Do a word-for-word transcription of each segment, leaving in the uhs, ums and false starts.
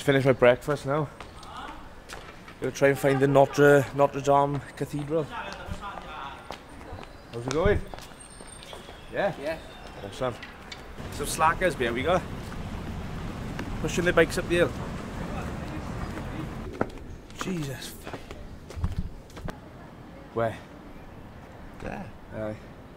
Just finished my breakfast now. Gonna try and find the Notre Notre Dame Cathedral. How's it going? Yeah? Yeah. Awesome. Some slackers, here we go. Pushing their bikes up the hill. Jesus. Where? There. Aye.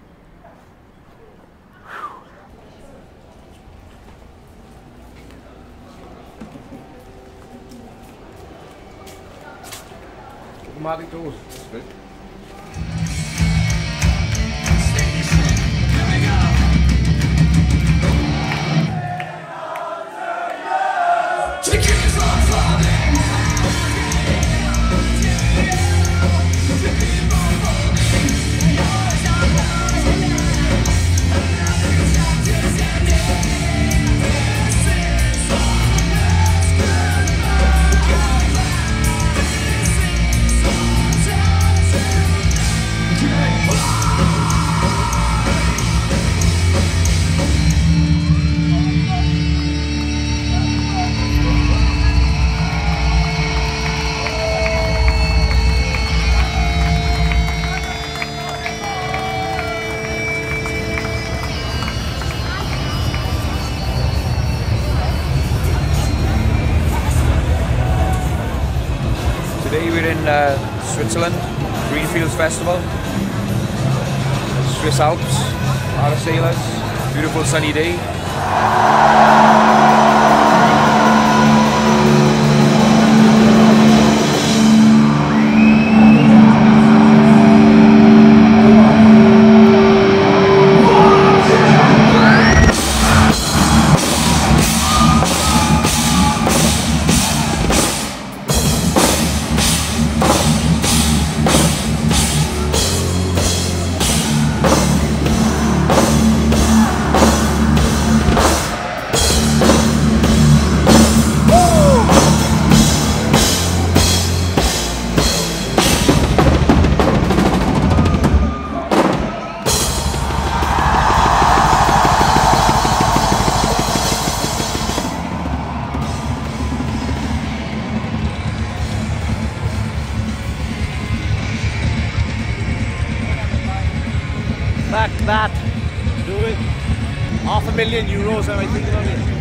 Automatic doors. That's good. Today we're in uh, Switzerland, Greenfields Festival, Swiss Alps, Parasailers, beautiful sunny day. Back that. Do it. Half a million euros, am I thinking about it?